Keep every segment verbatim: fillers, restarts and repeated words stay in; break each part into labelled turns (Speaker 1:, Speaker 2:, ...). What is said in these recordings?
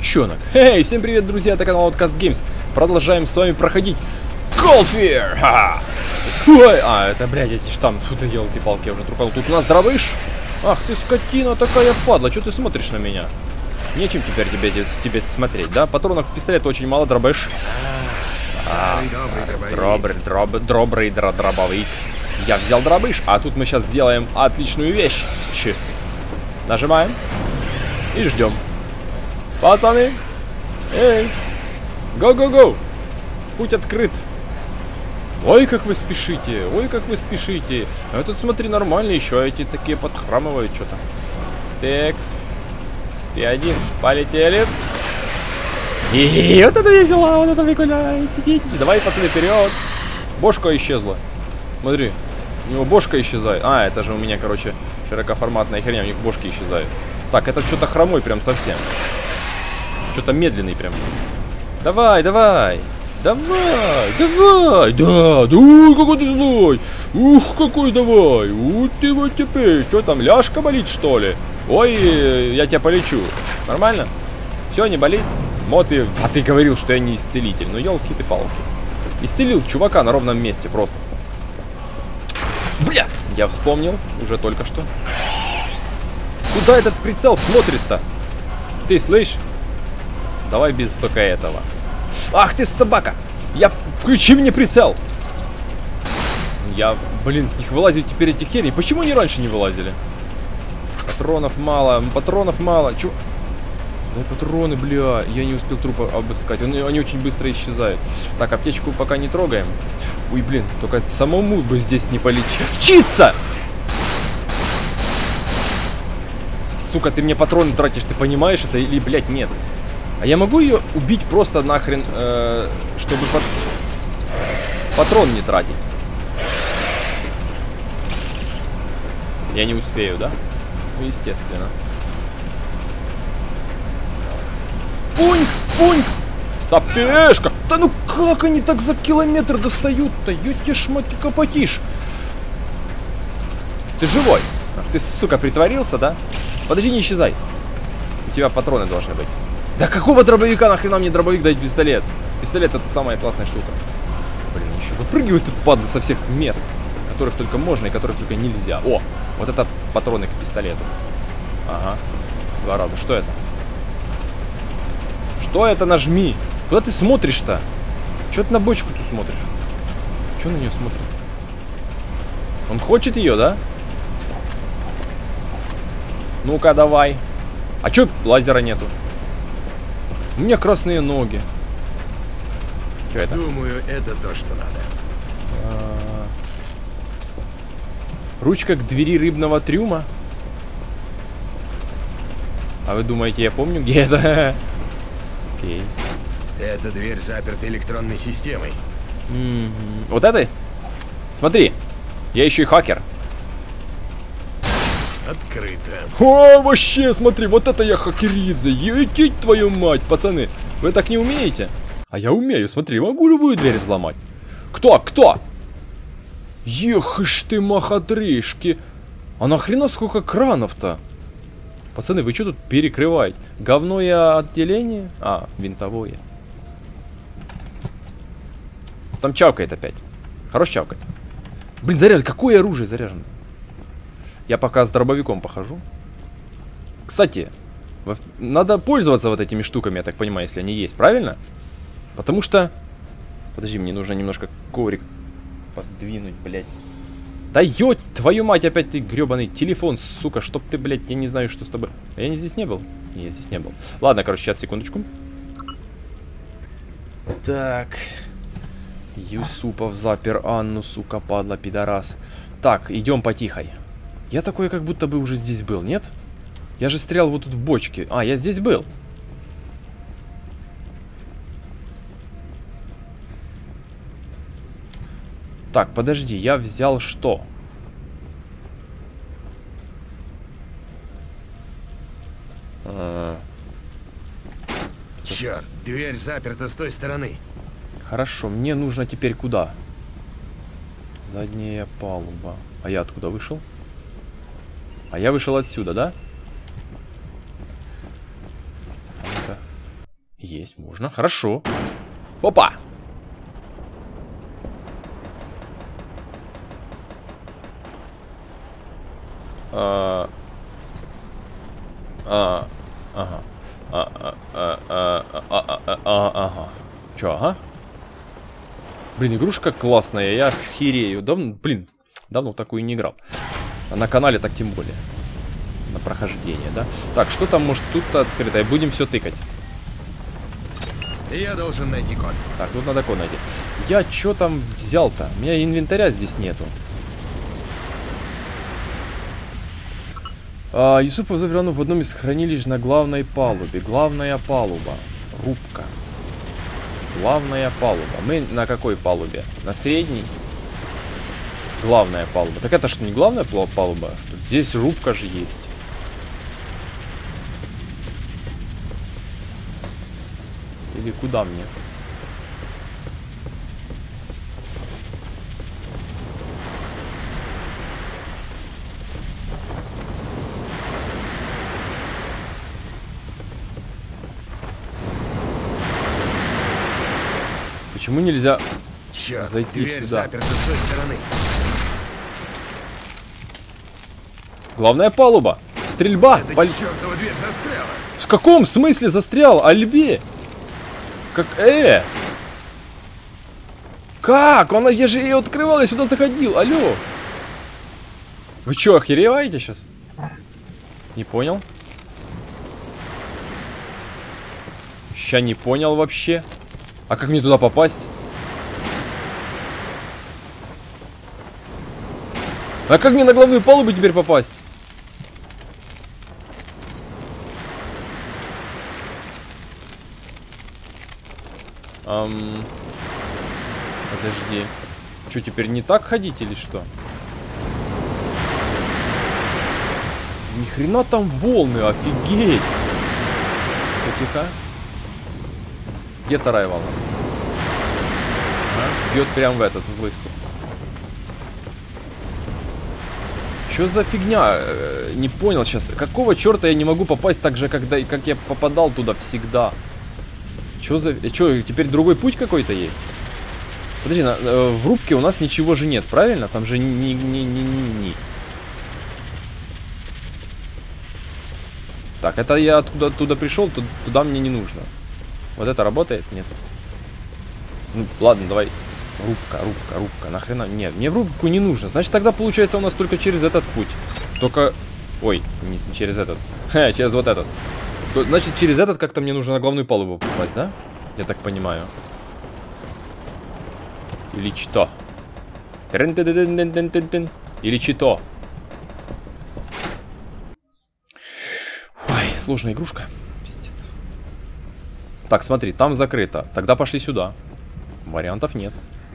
Speaker 1: Сучонок. Эй, всем привет, друзья, это канал Outcast Games. Продолжаем с вами проходить Cold Fear. Ха-ха. Ой, а, это, блядь, эти штамм. Тут елки-палки, я уже трупал. Тут у нас дробыш. Ах ты, скотина такая падла, что ты смотришь на меня? Нечем теперь тебе, тебе смотреть, да? Патронов к пистолету очень мало, дробыш. А, добрый, дроб, добрый дробовик. Я взял дробыш, а тут мы сейчас сделаем отличную вещь. Ч. Нажимаем и ждем. Пацаны, эй, го-го-го, путь открыт. Ой, как вы спешите, ой, как вы спешите. А тут, смотри, нормально еще, эти такие подхрамывают что-то. Текс, ты один, полетели. И вот это весело, вот это прикольно. Давай, пацаны, вперед. Бошка исчезла. Смотри, у него бошка исчезает. А, это же у меня, короче, широкоформатная херня, у них бошки исчезают. Так, это что-то хромой прям совсем. Что-то медленный прям. Давай, давай. Давай, давай. Да, да, ой, какой ты злой. Ух, какой давай. Ух ты вот теперь. Что там, ляжка болит, что ли? Ой, я тебя полечу. Нормально? Все, не болит? Вот ты, а ты говорил, что я не исцелитель. Ну, елки ты палки. Исцелил чувака на ровном месте просто. Бля, я вспомнил уже только что. Куда этот прицел смотрит-то? Ты слышишь? Давай без только этого. Ах ты собака! Я... Включи мне прицел! Я, блин, с них вылазят теперь эти херни. Почему они раньше не вылазили? Патронов мало, патронов мало. Чё? Дай патроны, бля. Я не успел трупа обыскать. Они, они очень быстро исчезают. Так, аптечку пока не трогаем. Ой, блин, только самому бы здесь не полечиться. Сука, ты мне патроны тратишь, ты понимаешь это или, блядь, нет? А я могу ее убить просто нахрен, э, чтобы пат... патрон не тратить? Я не успею, да? Ну, естественно. Пуньк, пуньк! Стопешка! Да ну как они так за километр достают-то? Ютишь, мать, копотишь! Ты живой? Ах, ты, сука, притворился, да? Подожди, не исчезай. У тебя патроны должны быть. Да какого дробовика нахрена мне дробовик дать пистолет? Пистолет это самая классная штука. Блин, еще выпрыгивают тут падлы со всех мест, которых только можно и которых только нельзя. О, вот это патроны к пистолету. Ага, два раза. Что это? Что это? Нажми. Куда ты смотришь-то? Чего ты на бочку тут смотришь? Чего на нее смотрит? Он хочет ее, да? Ну-ка, давай. А чё лазера нету? У меня красные ноги. Что это?
Speaker 2: Думаю, это то, что надо.
Speaker 1: А... Ручка к двери рыбного трюма. А вы думаете, я помню, где это? Окей.
Speaker 2: Эта дверь заперта электронной системой.
Speaker 1: Mm-hmm. Вот этой? Смотри, я еще и хакер.
Speaker 2: Открыто.
Speaker 1: О, вообще, смотри, вот это я хакеридзе. Етить твою мать, пацаны. Вы так не умеете? А я умею, смотри, могу любую дверь взломать. Кто? Кто? Ехышь ты, махатришки. А нахрена сколько кранов-то? Пацаны, вы что тут перекрываете? Говное отделение? А, винтовое. Там чавкает опять. Хорош чавкать. Блин, заряжен. Какое оружие заряжено? Я пока с дробовиком похожу. Кстати, надо пользоваться вот этими штуками, я так понимаю, если они есть, правильно? Потому что... Подожди, мне нужно немножко коврик подвинуть, блядь. Да ёть, твою мать, опять ты гребаный телефон, сука, чтоб ты, блядь, я не знаю, что с тобой. А я не здесь не был? Не, я здесь не был. Ладно, короче, сейчас, секундочку. Так. Юсупов запер Анну, сука, падла, пидорас. Так, идем потихой. Я такой, как будто бы уже здесь был, нет? Я же стрелял вот тут в бочке. А, я здесь был. Так, подожди, я взял что? А...
Speaker 2: Черт, дверь заперта с той стороны.
Speaker 1: Хорошо, мне нужно теперь куда? Задняя палуба. А я откуда вышел? А я вышел отсюда, да? Есть можно. Хорошо. Опа! А... А... Ага. А, а, а, а, а, а, а, ага. Чё, ага? Блин, игрушка классная, я херею. Давно, блин, давно в такую не играл. А на канале так тем более. На прохождение, да? Так, что там может тут открыто? И будем все тыкать.
Speaker 2: Я должен найти код.
Speaker 1: Так, тут надо код найти. Я чё там взял-то? У меня инвентаря здесь нету. А, Юсупов завернул в одном из хранилищ на главной палубе. Главная палуба. Рубка. Главная палуба. Мы на какой палубе? На средней? Главная палуба. Так это что, не главная палуба? Здесь рубка же есть. Или куда мне? Почему нельзя
Speaker 2: Черт,
Speaker 1: зайти
Speaker 2: дверь
Speaker 1: сюда?
Speaker 2: заперта с той стороны.
Speaker 1: Главная палуба. Стрельба.
Speaker 2: Эта
Speaker 1: Паль...
Speaker 2: чертова дверь застряла.
Speaker 1: В каком смысле застрял? Альбе? Как? Э! Как? Он, я же ее открывал, я сюда заходил. Алло. Вы что, охереваете сейчас? Не понял. Ща не понял вообще. А как мне туда попасть? А как мне на главную палубу теперь попасть? Эм... Подожди. Что, теперь не так ходить или что? Ни хрена там волны, офигеть! Тихо. Где вторая волна? А? Бьет прям в этот в выступ. Что за фигня? Э, не понял сейчас. Какого черта я не могу попасть так же, когда, как я попадал туда всегда? Что за... Что, теперь другой путь какой-то есть? Подожди, на, э, в рубке у нас ничего же нет, правильно? Там же ни-ни-ни-ни-ни. Так, это я откуда оттуда пришел, туда, туда мне не нужно. Вот это работает? Нет. Ну, ладно, давай. Рубка, рубка, рубка. Нахрена? Нет, мне в рубку не нужно. Значит, тогда получается у нас только через этот путь. Только... Ой, не, не через этот. Ха, через вот этот. То, значит, через этот как-то мне нужно на главную палубу попасть, да? Я так понимаю. Или что? Или что? Ой, сложная игрушка. Пиздец. Так, смотри, там закрыто. Тогда пошли сюда. Вариантов нет.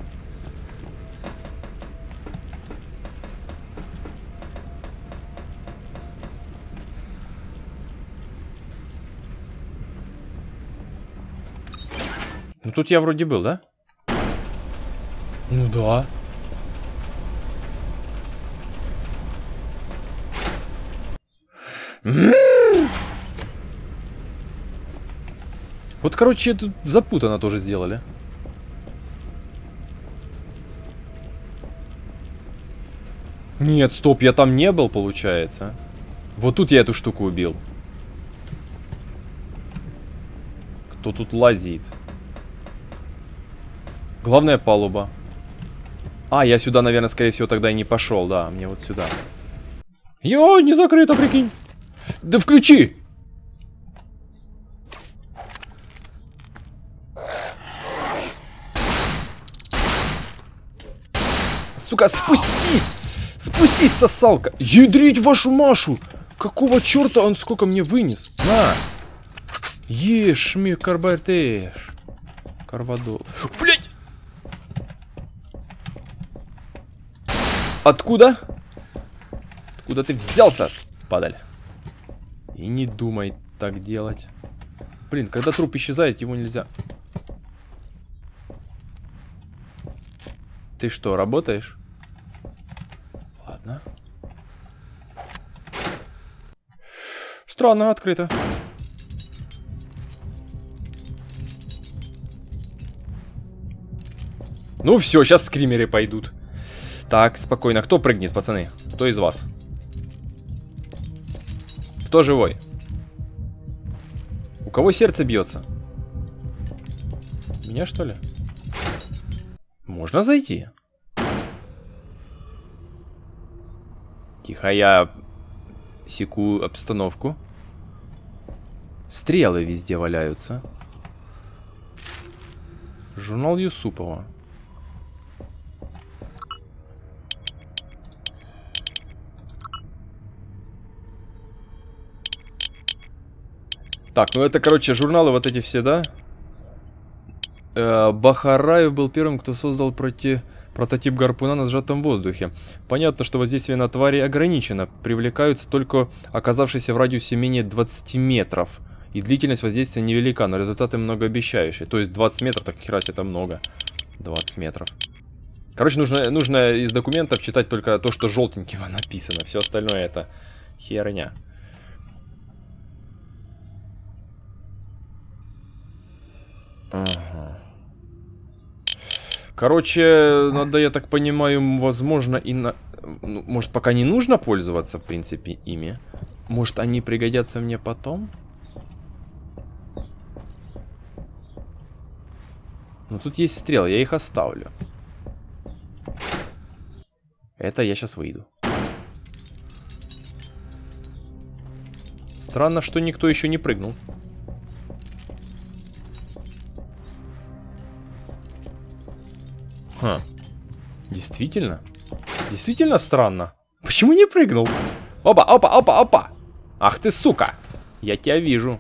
Speaker 1: Ну тут я вроде был, да? Ну да. Вот, короче, тут запутанно тоже сделали. Нет, стоп, я там не был, получается. Вот тут я эту штуку убил. Кто тут лазит? Главная палуба. А, я сюда, наверное, скорее всего, тогда и не пошел, да, мне вот сюда. Йо, не закрыто, прикинь. Да включи! Сука, спустись! Спустись, сосалка! Ядрить вашу Машу! Какого черта он сколько мне вынес? На! Ешь, ми карбартеш. Карвадол. Блять! Откуда? Откуда ты взялся, падаль? И не думай так делать. Блин, когда труп исчезает, его нельзя. Ты что, работаешь? Ладно. Странно, открыто. Ну все, сейчас скримеры пойдут. Так, спокойно. Кто прыгнет, пацаны? Кто из вас? Кто живой? У кого сердце бьется? Меня, что ли? Можно зайти? Тихо, я секу обстановку. Стрелы везде валяются. Журнал Юсупова. Так, ну это, короче, журналы вот эти все, да? Э, Бахараев был первым, кто создал проти... прототип гарпуна на сжатом воздухе. Понятно, что воздействие на твари ограничено. Привлекаются только оказавшиеся в радиусе менее двадцати метров. И длительность воздействия невелика, но результаты многообещающие. То есть двадцать метров, так херась, это много. двадцать метров. Короче, нужно, нужно из документов читать только то, что желтеньким написано. Все остальное это херня. Ага. Короче, надо, я так понимаю, возможно, и на... Ну, может, пока не нужно пользоваться, в принципе, ими. Может, они пригодятся мне потом? Ну, тут есть стрелы, я их оставлю. Это я сейчас выйду. Странно, что никто еще не прыгнул. Ха. Действительно? Действительно странно. Почему не прыгнул? Опа, опа, опа, опа. Ах ты, сука. Я тебя вижу.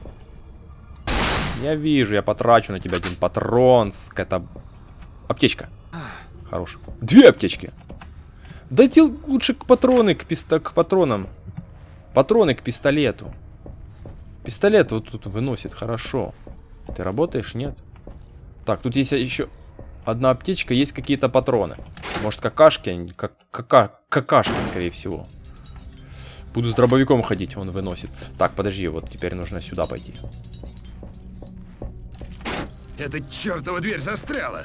Speaker 1: Я вижу, я потрачу на тебя один патрон. Это... Аптечка. Хорош. Две аптечки. Дайте лучше к патроны, к, писта... к патронам. Патроны к пистолету. Пистолет вот тут выносит, хорошо. Ты работаешь? Нет. Так, тут есть еще... Одна аптечка, есть какие-то патроны. Может, какашки? Как, кака, какашки, скорее всего. Буду с дробовиком ходить, он выносит. Так, подожди, вот теперь нужно сюда пойти.
Speaker 2: Эта чертова дверь застряла.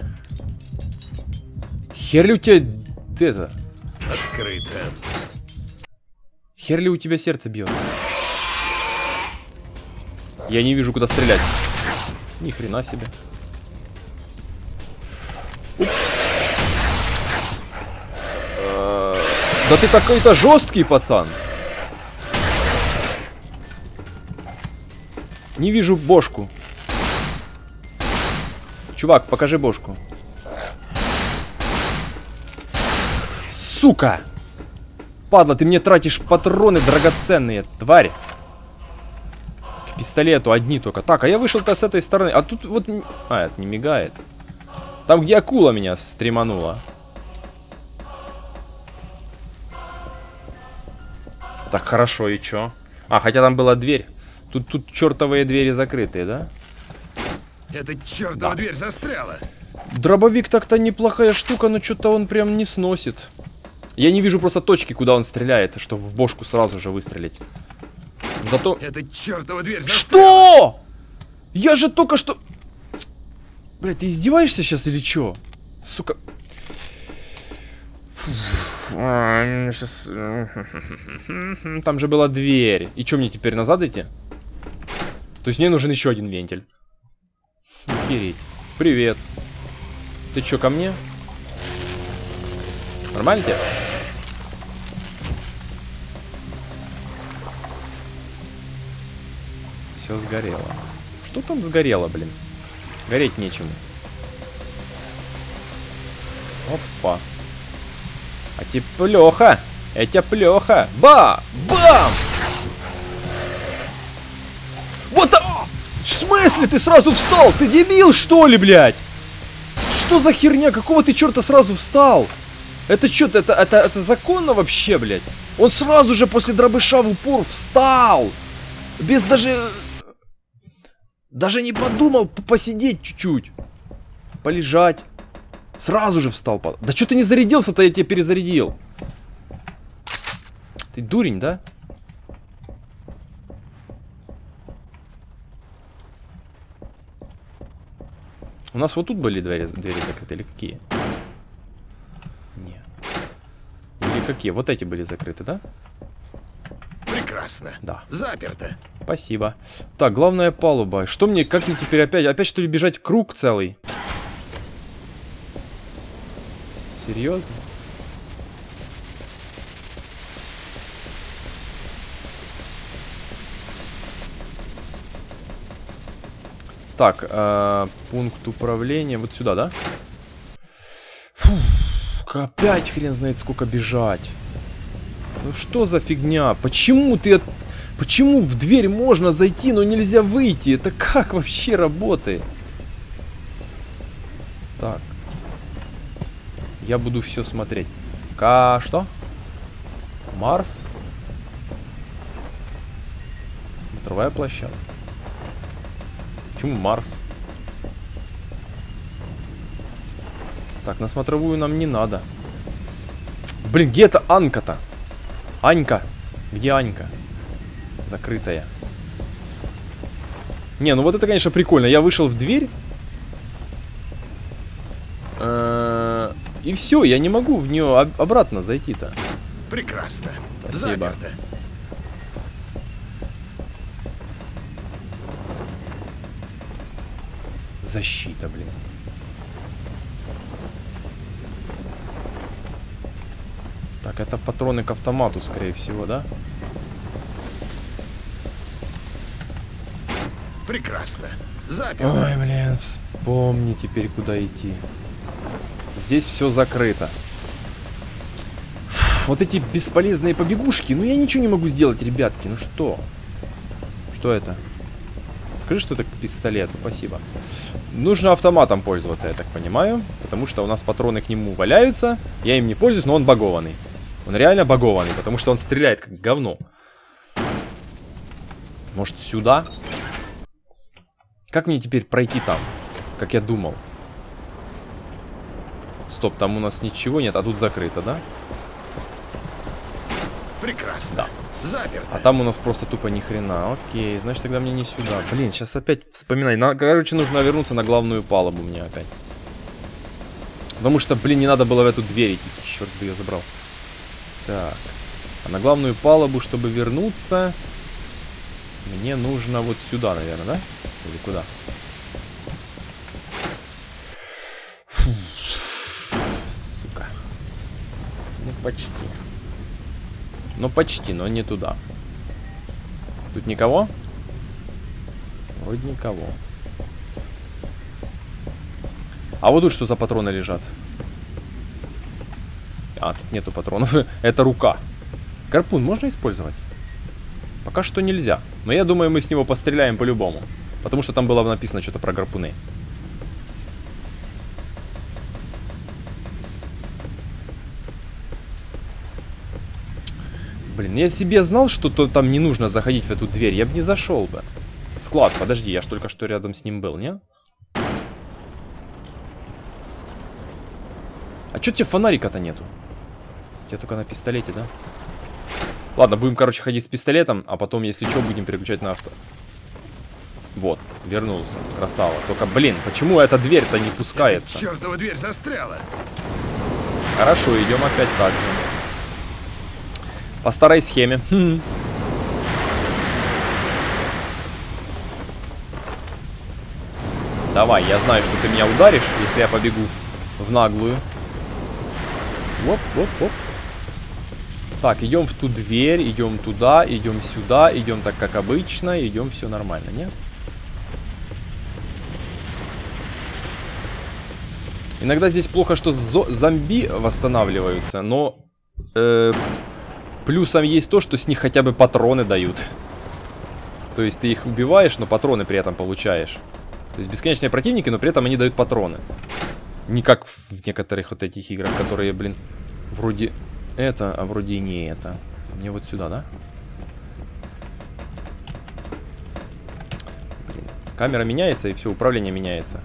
Speaker 1: Хер ли у тебя... Ты это...
Speaker 2: Открыто.
Speaker 1: Хер ли у тебя сердце бьется? Я не вижу, куда стрелять. Ни хрена себе. Упс. Да ты какой-то жесткий, пацан. Не вижу бошку. Чувак, покажи бошку. Сука! Падла, ты мне тратишь патроны драгоценные, тварь. К пистолету одни только. Так, а я вышел-то с этой стороны. А тут вот... А, это не мигает. Там, где акула меня стреманула. Так, хорошо, и чё? А, хотя там была дверь. Тут, тут чертовые двери закрытые, да?
Speaker 2: Эта чертова да. дверь застряла.
Speaker 1: Дробовик так-то неплохая штука, но что-то он прям не сносит. Я не вижу просто точки, куда он стреляет, чтобы в бошку сразу же выстрелить. Зато...
Speaker 2: Эта чертова дверь застряла.
Speaker 1: Что? Я же только что... Блядь, ты издеваешься сейчас или чё? Сука. Сейчас... Там же была дверь. И чё, мне теперь назад идти? То есть мне нужен еще один вентиль. Охереть. Привет. Ты чё, ко мне? Нормально тебе? Все сгорело. Что там сгорело, блин? Гореть нечему. Опа. А теплёха. Это плёха. Ба! Бам! Вот так! В смысле ты сразу встал? Ты дебил, что ли, блядь? Что за херня? Какого ты черта сразу встал? Это что-то, это, это, это законно вообще, блядь? Он сразу же после дробыша в упор встал. Без даже... Даже не подумал посидеть чуть-чуть. Полежать. Сразу же встал. Да что ты не зарядился-то, я тебя перезарядил. Ты дурень, да? У нас вот тут были двери, двери закрыты или какие? Нет. Или какие? Вот эти были закрыты, да?
Speaker 2: Прекрасно.
Speaker 1: Да.
Speaker 2: Заперто.
Speaker 1: Спасибо. Так, главная палуба. Что мне, как мне теперь опять? Опять что ли бежать круг целый? Серьезно? Так, э, пункт управления. Вот сюда, да? Фу, опять хрен знает сколько бежать. Ну что за фигня? Почему ты... От... Почему в дверь можно зайти, но нельзя выйти? Это как вообще работает? Так. Я буду все смотреть. Ка... Что? Марс? Смотровая площадка. Почему Марс? Так, на смотровую нам не надо. Блин, где это Анька-то? Анька. Где Анька? Закрытая. Не, ну вот это, конечно, прикольно. Я вышел в дверь. И все, я не могу в нее обратно зайти-то.
Speaker 2: Прекрасно.
Speaker 1: Спасибо.
Speaker 2: Заперто.
Speaker 1: Защита, блин. Так, это патроны к автомату, скорее всего, да?
Speaker 2: Прекрасно. Заперто.
Speaker 1: Ой, блин, вспомни теперь, куда идти. Здесь все закрыто. Вот эти бесполезные побегушки. Ну, я ничего не могу сделать, ребятки. Ну что? Что это? Скажи, что это пистолет. Спасибо. Нужно автоматом пользоваться, я так понимаю. Потому что у нас патроны к нему валяются. Я им не пользуюсь, но он багованный. Он реально багованный, потому что он стреляет как говно. Может, сюда? Как мне теперь пройти там? Как я думал. Стоп, там у нас ничего нет, а тут закрыто, да?
Speaker 2: Прекрасно.
Speaker 1: Да.
Speaker 2: Заперто.
Speaker 1: А там у нас просто тупо ни хрена. Окей, значит тогда мне не сюда. Блин, сейчас опять вспоминай. На, короче, нужно вернуться на главную палубу мне опять. Потому что, блин, не надо было в эту дверь идти. Черт бы ее забрал. Так. А на главную палубу, чтобы вернуться, мне нужно вот сюда, наверное, да? Или куда? Фу. Сука. Ну, почти. Ну, почти, но не туда. Тут никого? Вроде никого. А вот тут что за патроны лежат? А, тут нету патронов. Это рука. Гарпун можно использовать? Пока что нельзя. Но я думаю, мы с него постреляем по-любому. Потому что там было написано что-то про гарпуны. Блин, я себе знал, что то там не нужно заходить в эту дверь. Я бы не зашел бы. Склад, подожди, я ж только что рядом с ним был, не? А чё тебе фонарика-то нету? У тебя только на пистолете, да? Ладно, будем, короче, ходить с пистолетом, а потом, если что, будем переключать на авто. Вот, вернулся. Красава. Только, блин, почему эта дверь-то не пускается?
Speaker 2: Эта чертова дверь застряла.
Speaker 1: Хорошо, идем опять так же. По старой схеме. Хм. Давай, я знаю, что ты меня ударишь, если я побегу в наглую. Оп, оп, оп. Так, идем в ту дверь, идем туда, идем сюда, идем так, как обычно, идем все нормально, нет? Иногда здесь плохо, что зомби восстанавливаются, но э, плюсом есть то, что с них хотя бы патроны дают. То есть ты их убиваешь, но патроны при этом получаешь. То есть бесконечные противники, но при этом они дают патроны. Не как в некоторых вот этих играх, которые, блин, вроде это, а вроде и не это. Мне вот сюда, да? Блин. Камера меняется, и все, управление меняется.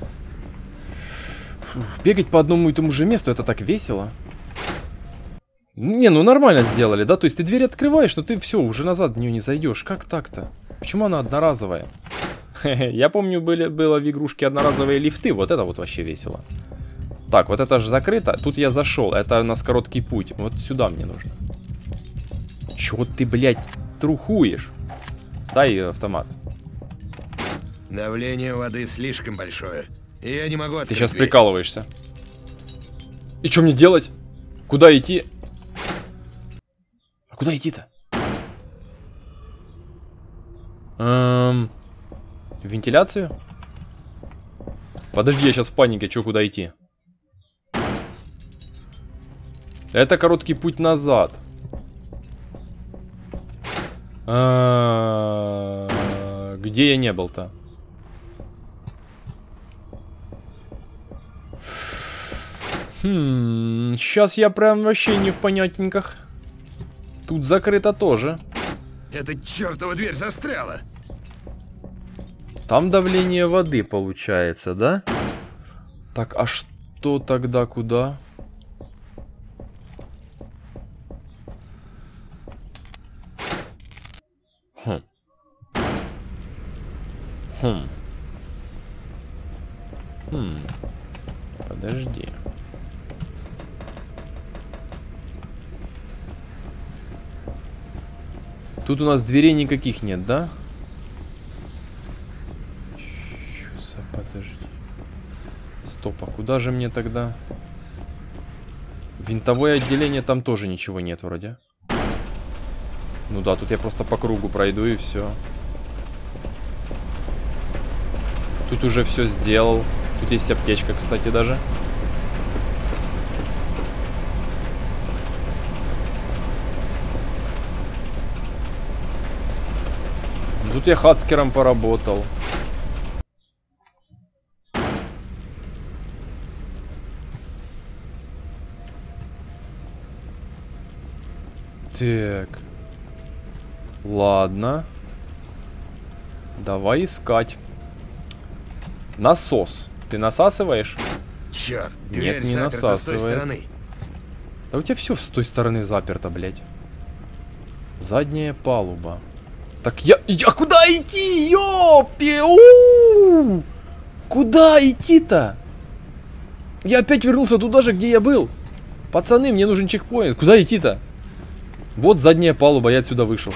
Speaker 1: Фух, бегать по одному и тому же месту, это так весело. Не, ну нормально сделали, да? То есть ты дверь открываешь, но ты все, уже назад в нее не зайдешь. Как так-то? Почему она одноразовая? Я помню, были, было в игрушке одноразовые лифты. Вот это вот вообще весело. Так, вот это же закрыто. Тут я зашел. Это у нас короткий путь. Вот сюда мне нужно. Чего ты, блядь, трухуешь? Дай автомат.
Speaker 2: Давление воды слишком большое. И я не могу открыть.
Speaker 1: Ты сейчас
Speaker 2: дверь.
Speaker 1: прикалываешься. И что мне делать? Куда идти? А куда идти-то? Эм... В вентиляцию? Подожди, я сейчас в панике. Че, куда идти? Это короткий путь назад. А-а-а, где я не был-то? Хм, сейчас я прям вообще не в понятненьках. Тут закрыто тоже.
Speaker 2: Эта чертова дверь застряла.
Speaker 1: Там давление воды получается, да? Так, а что тогда куда? Хм. Хм. Хм. Подожди. Тут у нас дверей никаких нет, да? Чё за, подожди. Стоп, а куда же мне тогда? Винтовое отделение, там тоже ничего нет вроде. Ну да, тут я просто по кругу пройду и все. Тут уже все сделал. Тут есть аптечка, кстати, даже. Тут я хацкером поработал. Так. Ладно. Давай искать. Насос. Ты насасываешь?
Speaker 2: Черт,
Speaker 1: Нет,
Speaker 2: дверь
Speaker 1: не
Speaker 2: заперта с той
Speaker 1: насасывает.
Speaker 2: стороны.
Speaker 1: Да у тебя все с той стороны заперто, блядь. Задняя палуба. Так я... А куда идти, ёпи? У-у-у! Куда идти-то? Я опять вернулся туда же, где я был. Пацаны, мне нужен чекпоинт. Куда идти-то? Вот задняя палуба, я отсюда вышел.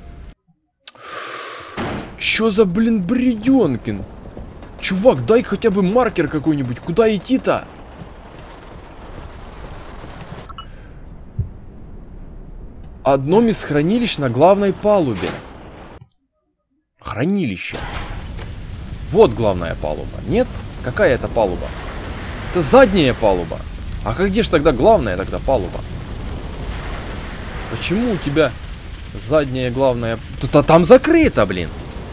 Speaker 1: Чё за, блин, бредёнкин? Чувак, дай хотя бы маркер какой-нибудь. Куда идти-то? Одном из хранилищ на главной палубе. Хранилище. Вот главная палуба. Нет? Какая это палуба? Это задняя палуба. А как где же тогда главная тогда палуба? Почему у тебя задняя главная... Тут, а там закрыто, блин.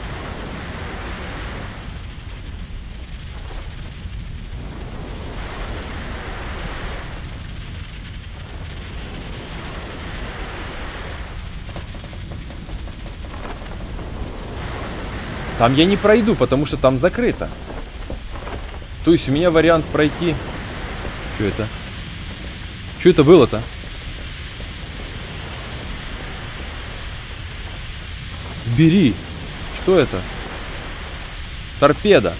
Speaker 1: Там я не пройду, потому что там закрыто. То есть у меня вариант пройти... Что это? Что это было-то? Бери. Что это? Торпеда.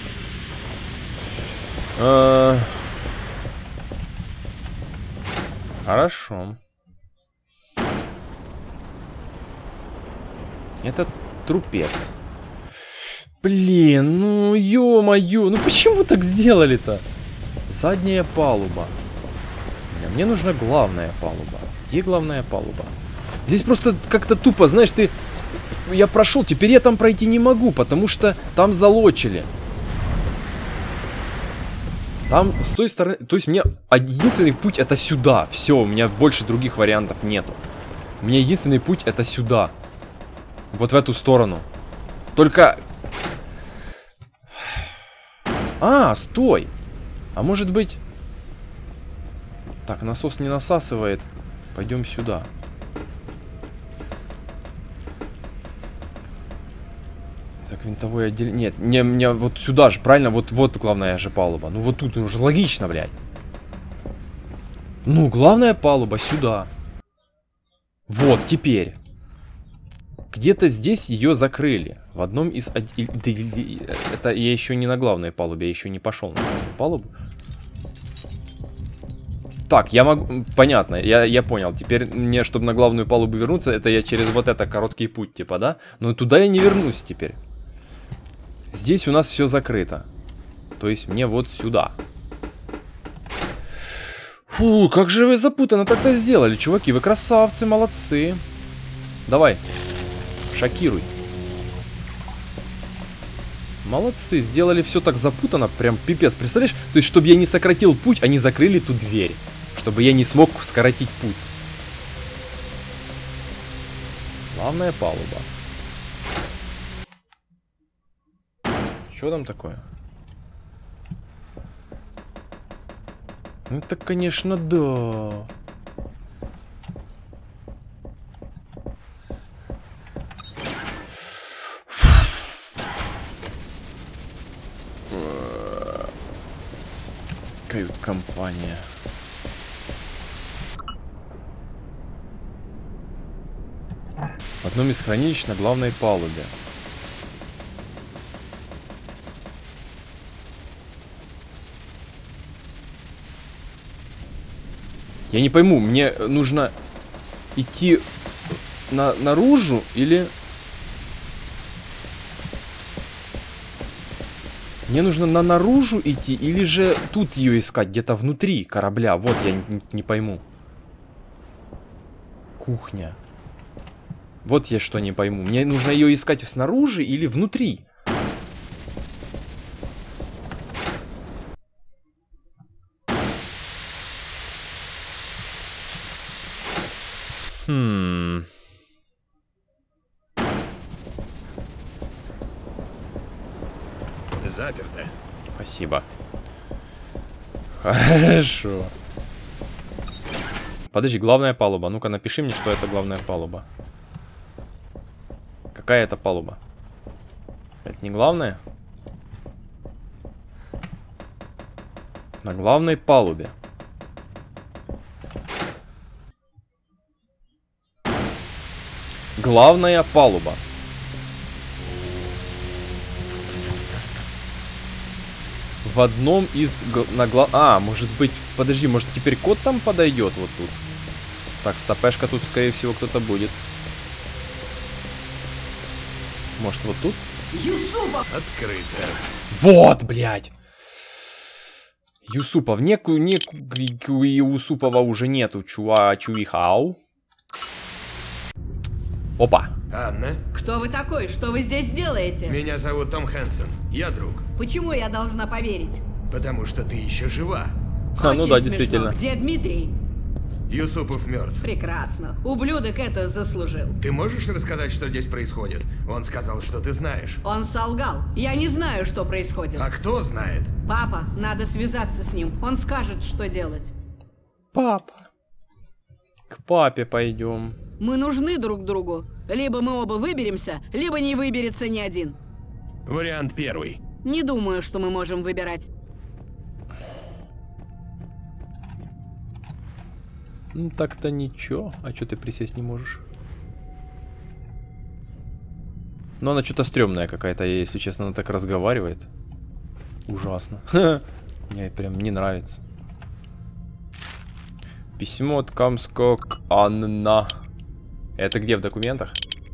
Speaker 1: А... Хорошо. Это трупец. Блин, ну ё-моё, ну почему так сделали-то? Задняя палуба. Мне нужна главная палуба. Где главная палуба? Здесь просто как-то тупо, знаешь, ты... Я прошел, теперь я там пройти не могу, потому что там залочили. Там с той стороны... То есть у меня единственный путь это сюда. Все, у меня больше других вариантов нету. У меня единственный путь это сюда. Вот в эту сторону. Только... А, стой. А может быть... Так, насос не насасывает. Пойдем сюда. Так, винтовое отделение... Нет, мне, мне вот сюда же, правильно? Вот, вот главная же палуба. Ну вот тут уже логично, блядь. Ну, главная палуба сюда. Вот, теперь. Где-то здесь ее закрыли. В одном из... Это я еще не на главной палубе, я еще не пошел на главную палубу. Так, я могу... Понятно, я, я понял. Теперь мне, чтобы на главную палубу вернуться, это я через вот это короткий путь, типа, да? Но туда я не вернусь теперь. Здесь у нас все закрыто. То есть мне вот сюда. Фу, как же вы запутанно так-то сделали, чуваки. Вы красавцы, молодцы. Давай. Шокируй. Молодцы, сделали все так запутанно, прям пипец. Представляешь, то есть, чтобы я не сократил путь, они закрыли ту дверь. Чтобы я не смог скоротить путь. Главная палуба. Что там такое? Это, конечно, да. Кают-компания. В одном из хранилищ на главной палубе. Я не пойму, мне нужно идти на, наружу или... Мне нужно на наружу идти или же тут ее искать, где-то внутри корабля. Вот я не, не пойму. Кухня. Вот я что не пойму. Мне нужно ее искать снаружи или внутри. Хм.
Speaker 2: Заперто.
Speaker 1: Спасибо. Хорошо. Подожди, главная палуба. Ну-ка, напиши мне, что это главная палуба. Какая это палуба? Это не главная? На главной палубе. Главная палуба. В одном из... На гла... А, может быть... Подожди, может теперь кот там подойдет вот тут? Так, стопешка тут, скорее всего, кто-то будет. Может, вот тут?
Speaker 2: Юсупов! Открыто.
Speaker 1: Вот, блядь! Юсупов. Некую, некую Юсупова уже нету, чуа, чуихау. Опа.
Speaker 2: Анна?
Speaker 3: Кто вы такой? Что вы здесь делаете?
Speaker 2: Меня зовут Том Хэнсон. Я друг.
Speaker 3: Почему я должна поверить?
Speaker 2: Потому что ты еще жива.
Speaker 1: А, ну
Speaker 3: Очень
Speaker 1: да,
Speaker 3: смешно.
Speaker 1: действительно.
Speaker 3: Где Дмитрий?
Speaker 2: Юсупов мертв.
Speaker 3: Прекрасно. Ублюдок это заслужил.
Speaker 2: Ты можешь рассказать, что здесь происходит? Он сказал, что ты знаешь.
Speaker 3: Он солгал. Я не знаю, что происходит.
Speaker 2: А кто знает?
Speaker 3: Папа, надо связаться с ним. Он скажет, что делать.
Speaker 1: Папа. К папе пойдем.
Speaker 3: Мы нужны друг другу. Либо мы оба выберемся, либо не выберется ни один.
Speaker 2: Вариант первый.
Speaker 3: Не думаю, что мы можем выбирать.
Speaker 1: Ну так-то ничего. А что ты присесть не можешь? Ну она что-то стрёмная какая-то, если честно, она так разговаривает. Ужасно. Мне прям не нравится. Письмо от Камскок Анна. Это где в документах?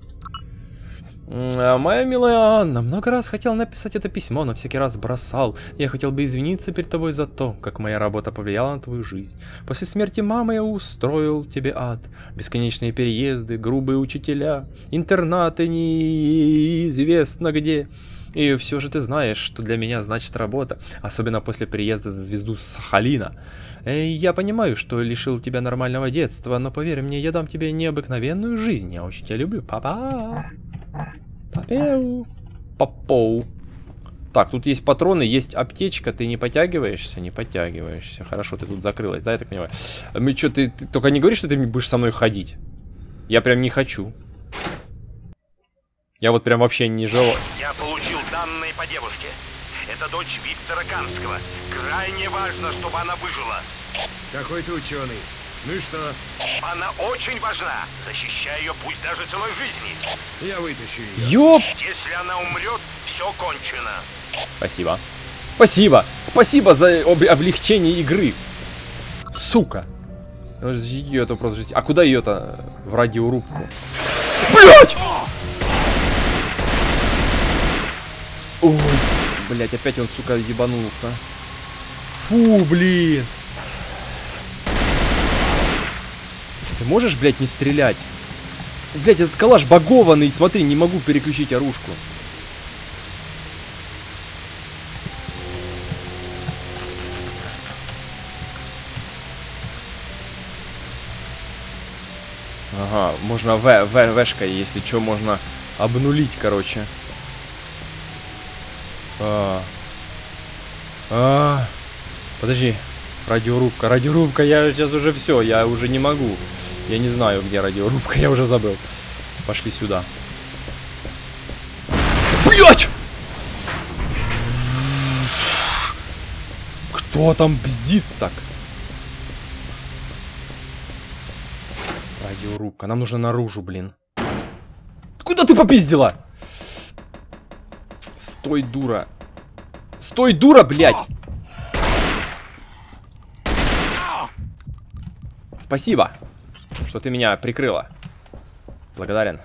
Speaker 1: Моя милая Анна, много раз хотел написать это письмо, но всякий раз бросал. Я хотел бы извиниться перед тобой за то, как моя работа повлияла на твою жизнь. После смерти мамы я устроил тебе ад. Бесконечные переезды, грубые учителя, интернаты неизвестно где. И все же ты знаешь, что для меня значит работа, особенно после приезда за звезду Сахалина. Я понимаю, что лишил тебя нормального детства, но поверь мне, я дам тебе необыкновенную жизнь. Я очень тебя люблю, папа. Папеу. Папоу. Так, тут есть патроны, есть аптечка. Ты не подтягиваешься? Не подтягиваешься. Хорошо, ты тут закрылась, да, я так понимаю? Ну что, ты, ты только не говори, что ты будешь со мной ходить. Я прям не хочу. Я вот прям вообще не желаю.
Speaker 4: Я получил данные по девушке. Это дочь Виктора Камского. Крайне важно, чтобы она выжила.
Speaker 2: Какой ты ученый. Ну и что?
Speaker 4: Она очень важна. Защищай ее, пусть даже целой жизни.
Speaker 2: Я вытащу ее.
Speaker 1: Ёп!
Speaker 4: Если она умрет, все кончено.
Speaker 1: Спасибо. Спасибо. Спасибо за об облегчение игры. Сука. Ее это просто жесть. А куда ее-то? В радиорубку. Блять! Ой, блять, опять он, сука, ебанулся. Фу, блин. Ты можешь, блядь, не стрелять? Блядь, этот калаш багованный. Смотри, не могу переключить оружку. Ага, можно в, в, вешкой, если что, можно обнулить, короче. А. А. Подожди. Радиорубка, радиорубка, я сейчас уже все, я уже не могу. Я не знаю, где радиорубка, я уже забыл. Пошли сюда. Блять! Кто там бздит так? Радиорубка, нам нужно наружу, блин. Куда ты попиздила? Стой, дура. Стой, дура, блядь! Спасибо, что ты меня прикрыла. Благодарен.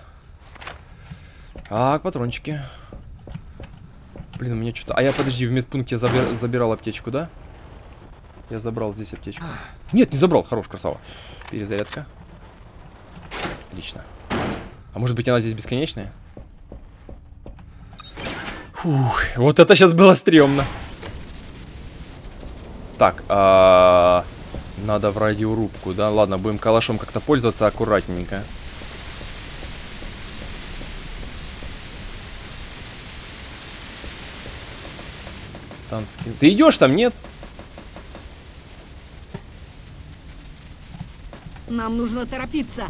Speaker 1: Так, патрончики. Блин, у меня что-то... А я, подожди, в медпункте забир... забирал аптечку, да? Я забрал здесь аптечку. Нет, не забрал. Хорош, красава. Перезарядка. Отлично. А может быть, она здесь бесконечная? Фух, вот это сейчас было стрёмно. Так, а... надо в радиорубку, да? Ладно, будем калашом как-то пользоваться аккуратненько. Танскин. Ты идешь там, нет?
Speaker 3: Нам нужно торопиться.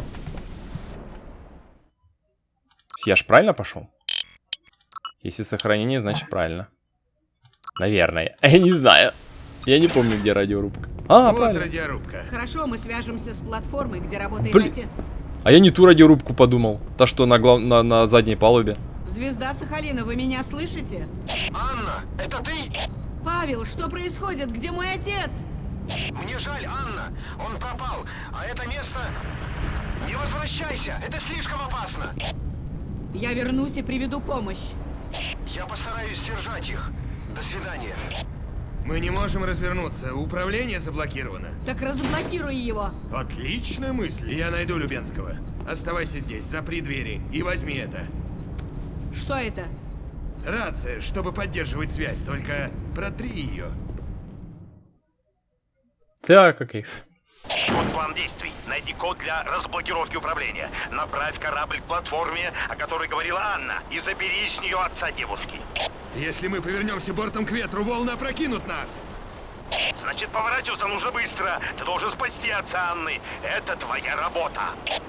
Speaker 1: Я ж правильно пошел? Если сохранение, значит правильно. Наверное. Я не знаю. Я не помню, где радиорубка. А,
Speaker 2: вот
Speaker 1: правильно.
Speaker 2: радиорубка.
Speaker 3: Хорошо, мы свяжемся с платформой, где работает
Speaker 1: Блин.
Speaker 3: отец.
Speaker 1: А я не ту радиорубку подумал. Та, что на, глав... на, на задней палубе.
Speaker 3: Звезда Сахалина, вы меня слышите?
Speaker 4: Анна, это ты?
Speaker 3: Павел, что происходит? Где мой отец?
Speaker 4: Мне жаль, Анна. Он пропал. А это место... Не возвращайся. Это слишком опасно.
Speaker 3: Я вернусь и приведу помощь.
Speaker 4: Я постараюсь сдержать их. До свидания.
Speaker 2: Мы не можем развернуться. Управление заблокировано.
Speaker 3: Так разблокируй его.
Speaker 2: Отличная мысль. Я найду Любенского. Оставайся здесь, запри двери и возьми это.
Speaker 3: Что это?
Speaker 2: Рация, чтобы поддерживать связь, только протри ее.
Speaker 1: Так, окей.
Speaker 4: Вот план действий. Найди код для разблокировки управления. Направь корабль к платформе, о которой говорила Анна, и забери с нее отца девушки.
Speaker 2: Если мы повернемся бортом к ветру, волны опрокинут нас.
Speaker 4: Значит, поворачиваться нужно быстро. Ты должен спасти отца Анны. Это твоя работа.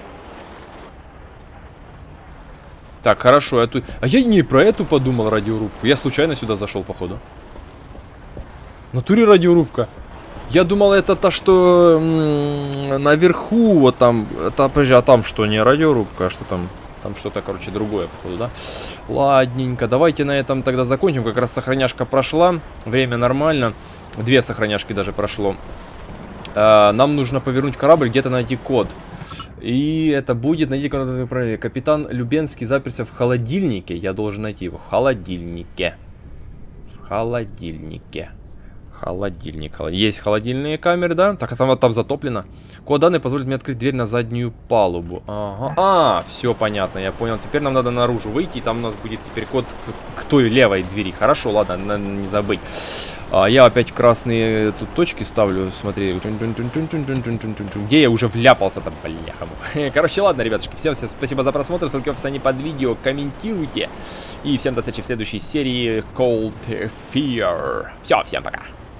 Speaker 1: Так, хорошо, я тут... А я не про эту подумал, радиорубку. Я случайно сюда зашел, походу. В натуре радиорубка. Я думал, это то, что м-м, наверху, вот там... Это, подожди, а там что, не радиорубка, а что там? Там что-то, короче, другое, походу, да? Ладненько, давайте на этом тогда закончим. Как раз сохраняшка прошла, время нормально. Две сохраняшки даже прошло. А, нам нужно повернуть корабль, где-то найти код. И это будет, найти код. Капитан Любенский заперся в холодильнике. Я должен найти его в холодильнике. В холодильнике. Холодильник. Есть холодильные камеры, да? Так, а там, там затоплено. Код данный позволит мне открыть дверь на заднюю палубу. Ага. А, все понятно, я понял. Теперь нам надо наружу выйти, и там у нас будет теперь код к, к той левой двери. Хорошо, ладно, надо не забыть. А, я опять красные тут точки ставлю. Смотри. Где я уже вляпался-то, бляха. Короче, ладно, ребятушки. Всем спасибо за просмотр. Ссылки в описании под видео. Комментируйте. И всем до встречи в следующей серии Cold Fear. Все, всем пока.